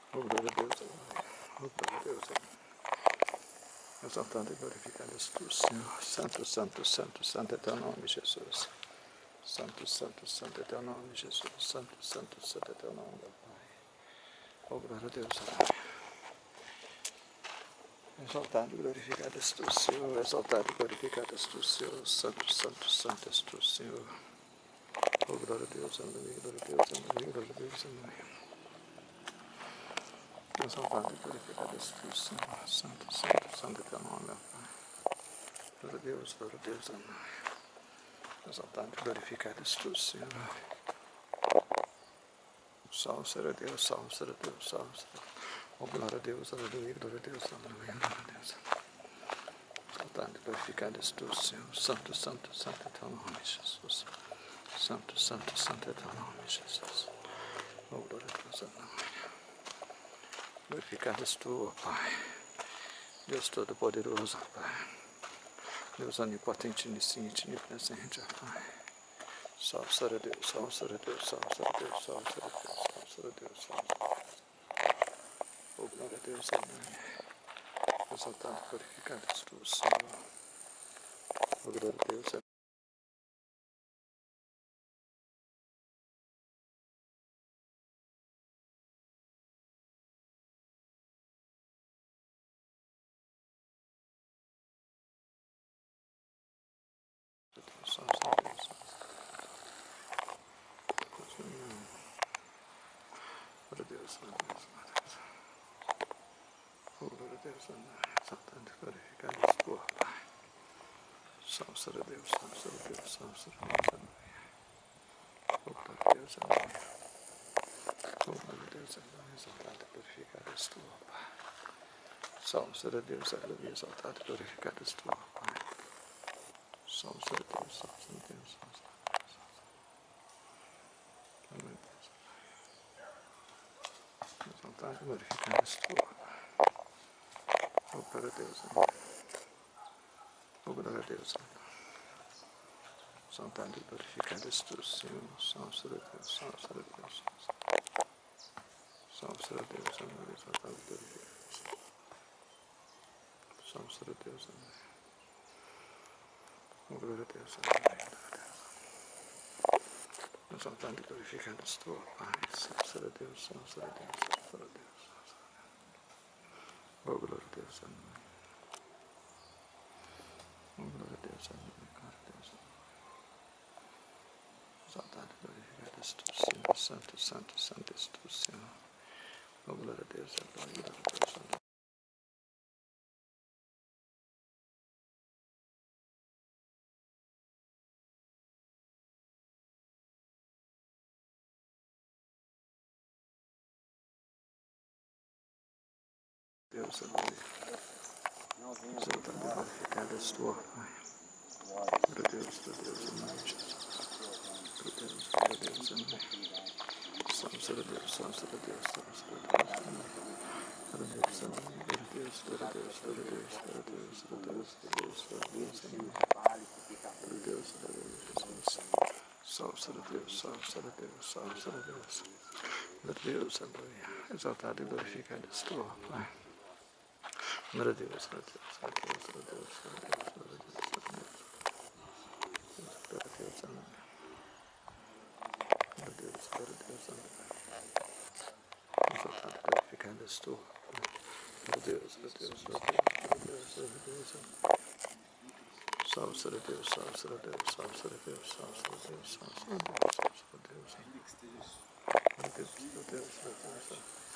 Oh, glória a Deus, aleluia. Oh, glória a Deus, aleluia. Exaltado e glorificado és tu, Senhor. Santo, santo, santo, santo é teu nome, Jesus. Santo, santo, santo é teu nome, Jesus. Santo, santo, santo é teu nome, meu Pai. Oh, glória a Deus, aleluia. Exaltado e glorificado és tu, Senhor. Exaltado e glorificado és tu, Senhor. Santo, santo, santo és tu, Senhor. Oh, glória a Deus, aleluia. Glória a Deus, aleluia. Glória a Deus, aleluia. Exaltado e glorificado és tu, Senhor. Santo, santo, santo é teu nome, meu Pai. Glória a Deus, aleluia. Exaltado e glorificado és tu, Senhor. Salve será Deus, salve será Deus, salve será. Oh, glória a Deus, aleluia, glória a Deus, aleluia, glória a Deus. Exaltado e glorificado és tu, Senhor. Santo, santo, santo é teu nome, Jesus. Santo, santo, santo é teu nome, Jesus. Oh, glória a Deus, aleluia. Glorificado és tu, oh, Pai. Deus Todo-Poderoso, Pai. Deus onipotente, onisciente, onipresente, Pai. Salve será Deus, salve será Deus, salve será Deus, salve será Deus, salve será Deus, salve será Deus. Oh, glória a Deus, aleluia. Exaltado e glorificado és tu, Senhor. Oh, glória a Deus, aleluia. Salve será Deus, salve será Deus. Glória a Deus, glória a Deus, glória a Deus. Oh, glória a Deus, aleluia. Exaltado e glorificado és tu, Pai. Salve será Deus, salve será Deus, salve será Deus, aleluia. Oh, glória a Deus, aleluia. Oh, glória a Deus, aleluia. Exaltado e glorificado és tu, Pai. Salve será Deus, aleluia. Exaltado e glorificado és tu, Pai. Salve será Deus, salve será Deus, salve será Deus. Aleluia. Exaltado e glorificado és tu, Pai. Oh, glória a Deus, aleluia. Oh, glória a Deus, aleluia. Exaltado e glorificado és tu, Senhor. Salve será Deus, salve será Deus, salve será Deus, aleluia. Exaltado e glorificado. Salve será Deus, aleluia. Oh, glória a Deus, aleluia. Exaltado e glorificado és tu, Pai. Salve será Deus, salve será Deus, salve será Deus. Oh, glória a Deus, aleluia. Oh, glória a Deus, aleluia. Glória a Deus, aleluia. Exaltado e glorificado és tu, Senhor. Santo, santo, santo és tu, Senhor. Oh, glória a Deus, aleluia. Glória a Deus, aleluia. Deus, aleluia. Exaltado e glorificado és tu, Pai. Glória a Deus, aleluia, Jesus. Glória a Deus, aleluia. Salve será Deus, salve será Deus, salve será Deus, aleluia. Glória a Deus, aleluia. Glória a Deus, glória a Deus, glória a Deus, glória a Deus, glória a Deus, glória a Deus, glória a Deus, aleluia. Glória a Deus, aleluia, Jesus. Salve será Deus, salve será Deus, salve será Deus. Glória a Deus, aleluia. Exaltado e glorificado és tu, Pai. Glória a Deus, glória a Deus, glória a Deus, glória a Deus, glória a Deus, glória a Deus, glória a Deus. Glória a Deus, aleluia. Glória a Deus, glória a Deus, aleluia. Exaltado e glorificado és tu, Pai. Glória a Deus, glória a Deus, glória a Deus, glória a Deus, glória a Deus. Salve será Deus, salve será Deus, salve será Deus, salve será Deus, salve será Deus, salve será Deus. Glória a Deus, glória a Deus, glória a Deus.